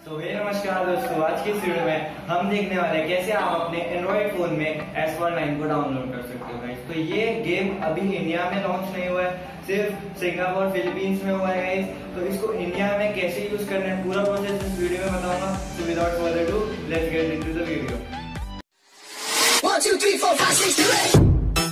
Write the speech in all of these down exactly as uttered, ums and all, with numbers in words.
तो हे नमस्कार दोस्तों, आज की इस वीडियो में हम देखने वाले हैं कैसे आप अपने एंड्रॉइड फोन में एसफॉल्ट नाइन को डाउनलोड कर सकते हो गाइस। तो ये गेम अभी इंडिया में लॉन्च नहीं हुआ है, सिर्फ सिंगापुर फिलीपींस में हुआ है गाइस। तो इसको इंडिया में कैसे यूज करना है पूरा प्रोसेस इस वीडियो में बताऊंगा। तो without further do let's get into the video. One, two, three, four, five, six, seven, eight.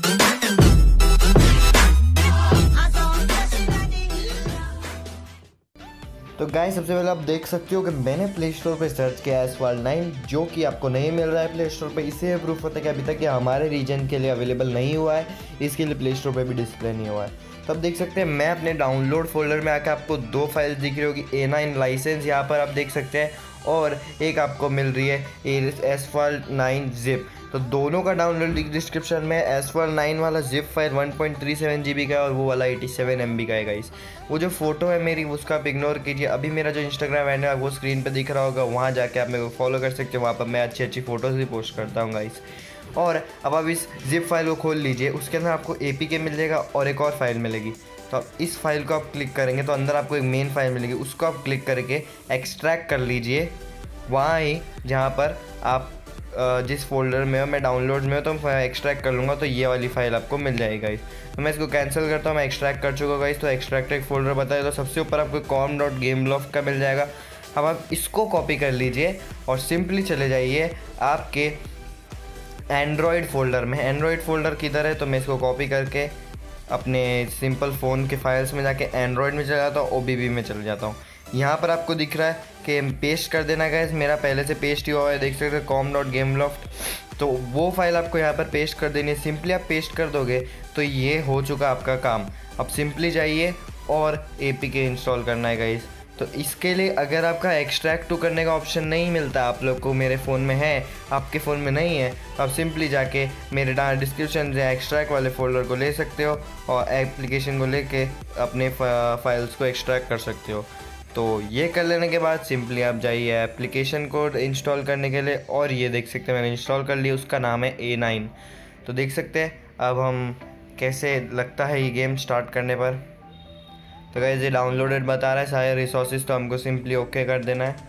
तो गाइस सबसे पहले आप देख सकते हो कि मैंने प्ले स्टोर पर सर्च किया एसफॉल्ट नाइन, जो कि आपको नहीं मिल रहा है प्ले स्टोर पे। इससे प्रूफ होता है कि अभी तक ये हमारे रीजन के लिए अवेलेबल नहीं हुआ है, इसके लिए प्ले स्टोर पे भी डिस्प्ले नहीं हुआ है। तो आप देख सकते हैं मैं अपने डाउनलोड फोल्डर में आकर आपको दो फाइल्स दिख रही होगी, ए नाइन लाइसेंस यहाँ पर आप देख सकते हैं, और एक आपको मिल रही है एसफॉल्ट नाइन जिप। तो दोनों का डाउनलोड डिस्क्रिप्शन में। एसफॉल्ट नाइन वाला zip file one point three seven G B का है और वो वाला एटी सेवन एम बी का है गाइस। वो जो फोटो है मेरी उसका आप इग्नोर कीजिए। अभी मेरा जो इंस्टाग्राम हैंडल है वो स्क्रीन पे दिख रहा होगा, वहाँ जाके आप मेरे को फॉलो कर सकते हो। वहाँ पर मैं अच्छी अच्छी फ़ोटोज़ भी पोस्ट करता हूँ गाइस। और अब आप इस जिप फाइल को खोल लीजिए, उसके अंदर आपको ए पी के मिल जाएगा और एक और फाइल मिलेगी। तो आप इस फाइल को आप क्लिक करेंगे तो अंदर आपको एक मेन फाइल मिलेगी, उसको आप क्लिक करके एक्सट्रैक्ट कर लीजिए वहाँ ही जहाँ पर आप जिस फोल्डर में हो। मैं डाउनलोड्स में हो तो मैं एक्सट्रैक्ट कर लूँगा, तो ये वाली फाइल आपको मिल जाएगी गाइस। तो मैं इसको कैंसिल करता हूँ, मैं एक्सट्रैक्ट कर चुका गाइस। तो एक्सट्रैक्ट एक फोल्डर बताया, तो सबसे ऊपर आपको कॉम डॉट गेम लॉफ्ट का मिल जाएगा। अब आप इसको कॉपी कर लीजिए और सिंपली चले जाइए आपके एंड्रॉयड फोल्डर में। एंड्रॉयड फोल्डर किधर है, तो मैं इसको कॉपी करके अपने सिंपल फ़ोन के फाइल्स में जाके एंड्रॉयड में चला जाता हूँ, ओ बी बी में चले जाता हूँ। यहाँ पर आपको दिख रहा है कि पेस्ट कर देना गाइस, मेरा पहले से पेस्ट ही हुआ है, देख सकते हैं कॉम डॉट गेम लॉफ्ट। तो वो फाइल आपको यहाँ पर पेस्ट कर देनी है। सिंपली आप पेस्ट कर दोगे तो ये हो चुका आपका काम। अब सिंपली जाइए और ए पी के इंस्टॉल करना है गाइस। तो इसके लिए अगर आपका एक्सट्रैक्ट टू करने का ऑप्शन नहीं मिलता आप लोग को, मेरे फ़ोन में है आपके फ़ोन में नहीं है, तो आप सिंपली जाके मेरे डिस्क्रिप्शन से एक्सट्रैक्ट वाले फ़ोल्डर को ले सकते हो और एप्लीकेशन को लेके अपने फाइल्स को एक्सट्रैक्ट कर सकते हो। तो ये कर लेने के बाद सिंपली आप जाइए एप्लीकेशन को इंस्टॉल करने के लिए, और ये देख सकते हैं मैंने इंस्टॉल कर लिया, उसका नाम है ए नाइन। तो देख सकते हैं अब हम कैसे लगता है ये गेम स्टार्ट करने पर। तो गाइस ये डाउनलोडेड बता रहा है सारे रिसोर्सेज, तो हमको सिंपली ओके कर देना है।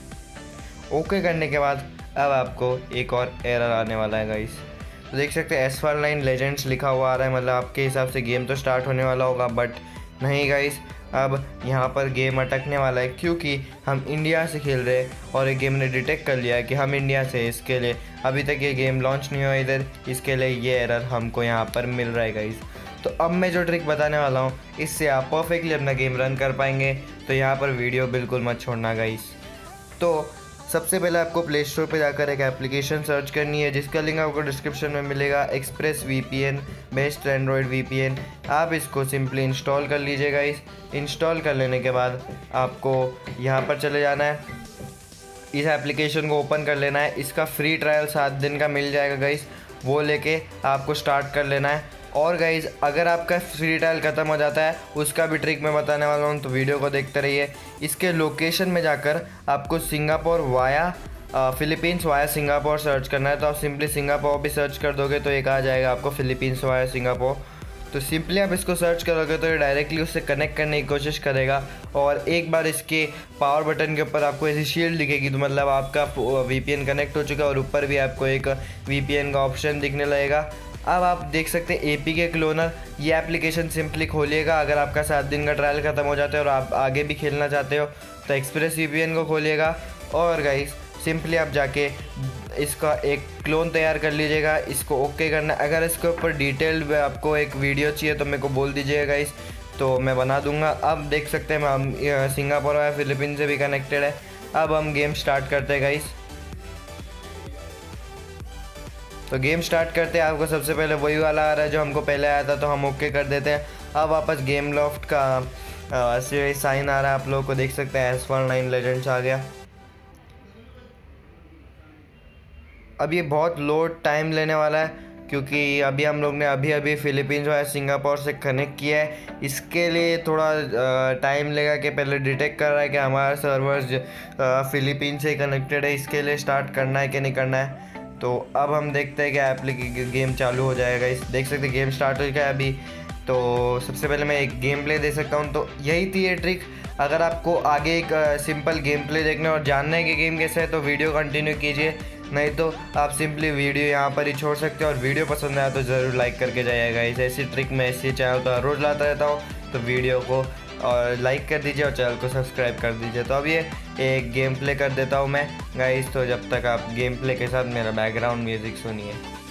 ओके करने के बाद अब आपको एक और एरर आने वाला है गाइस। तो देख सकते हैं एसफॉल्ट नाइन लेजेंड्स लिखा हुआ आ रहा है, मतलब आपके हिसाब से गेम तो स्टार्ट होने वाला होगा, बट नहीं गाइस, अब यहाँ पर गेम अटकने वाला है क्योंकि हम इंडिया से खेल रहे हैं और ये गेम ने डिटेक्ट कर लिया है कि हम इंडिया से, इसके लिए अभी तक ये गेम लॉन्च नहीं हुआ इधर, इसके लिए ये एरर हमको यहाँ पर मिल रहा है गाइस। तो अब मैं जो ट्रिक बताने वाला हूँ इससे आप परफेक्टली अपना गेम रन कर पाएंगे, तो यहाँ पर वीडियो बिल्कुल मत छोड़ना गाइस। तो सबसे पहले आपको प्ले स्टोर पर जाकर एक एप्लीकेशन सर्च करनी है, जिसका लिंक आपको डिस्क्रिप्शन में मिलेगा, Express V P N best Android V P N. आप इसको सिंपली इंस्टॉल कर लीजिए गाइस। इंस्टॉल कर लेने के बाद आपको यहाँ पर चले जाना है, इस एप्लीकेशन को ओपन कर लेना है। इसका फ्री ट्रायल सात दिन का मिल जाएगा गाइस, वो लेके आपको स्टार्ट कर लेना है। और गाइज़ अगर आपका फ्री ट्रायल ख़त्म हो जाता है उसका भी ट्रिक मैं बताने वाला हूँ, तो वीडियो को देखते रहिए। इसके लोकेशन में जाकर आपको Singapore via Philippines via Singapore search करना है। तो आप सिंपली सिंगापुर भी सर्च कर दोगे तो एक आ जाएगा आपको फिलीपींस वाया सिंगापुर। तो सिंपली आप इसको सर्च करोगे तो ये डायरेक्टली उससे कनेक्ट करने की कोशिश करेगा, और एक बार इसके पावर बटन के ऊपर आपको ऐसी शील्ड दिखेगी, तो मतलब आपका वी पी एन कनेक्ट हो चुका है, और ऊपर भी आपको एक वी पी एन का ऑप्शन दिखने लगेगा। अब आप देख सकते हैं ए पी के क्लोनर, ये एप्लीकेशन सिंपली खोलिएगा। अगर आपका सात दिन का ट्रायल ख़त्म हो जाता है और आप आगे भी खेलना चाहते हो तो एक्सप्रेस वी पी एन को खोलिएगा, और गाइस सिंपली आप जाके इसका एक क्लोन तैयार कर लीजिएगा। इसको ओके करना। अगर इसके ऊपर डिटेल्ड आपको एक वीडियो चाहिए तो मेरे को बोल दीजिएगा गाइस, तो मैं बना दूंगा। अब देख सकते हैं हम सिंगापुर या फिलीपींस से भी कनेक्टेड है। अब हम गेम स्टार्ट करते हैं गाइस। तो गेम स्टार्ट करते हैं, आपको सबसे पहले वही वाला आ रहा है जो हमको पहले आया था, तो हम ओके कर देते हैं। अब वापस गेम लॉफ्ट का साइन आ रहा है, आप लोगों को देख सकते हैं एसफॉल्ट नाइन लेजेंड्स आ गया। अब ये बहुत लो टाइम लेने वाला है क्योंकि अभी हम लोग ने अभी अभी फिलीपींस और सिंगापुर से कनेक्ट किया है। इसके लिए थोड़ा टाइम लगेगा कि पहले डिटेक्ट कर रहा है कि हमारा सर्वर्स फिलीपींस से कनेक्टेड है, इसके लिए स्टार्ट करना है कि नहीं करना है। तो अब हम देखते हैं कि एप्लीकेशन गेम चालू हो जाएगा। इस देख सकते हैं गेम स्टार्ट हो गया है अभी। तो सबसे पहले मैं एक गेम प्ले दे सकता हूँ। तो यही थी ये ट्रिक, अगर आपको आगे एक सिंपल गेम प्ले देखना और जानना है कि गेम कैसा है तो वीडियो कंटिन्यू कीजिए, नहीं तो आप सिंपली वीडियो यहाँ पर ही छोड़ सकते हो। और वीडियो पसंद आया तो ज़रूर लाइक करके जाइएगा। इस ऐसी ट्रिक मैं ऐसी चैनल पर रोज़ लाता रहता हूँ, तो वीडियो को और लाइक कर दीजिए और चैनल को सब्सक्राइब कर दीजिए। तो अब ये एक गेम प्ले कर देता हूँ मैं गाइस, तो जब तक आप गेम प्ले के साथ मेरा बैकग्राउंड म्यूज़िक सुनिए।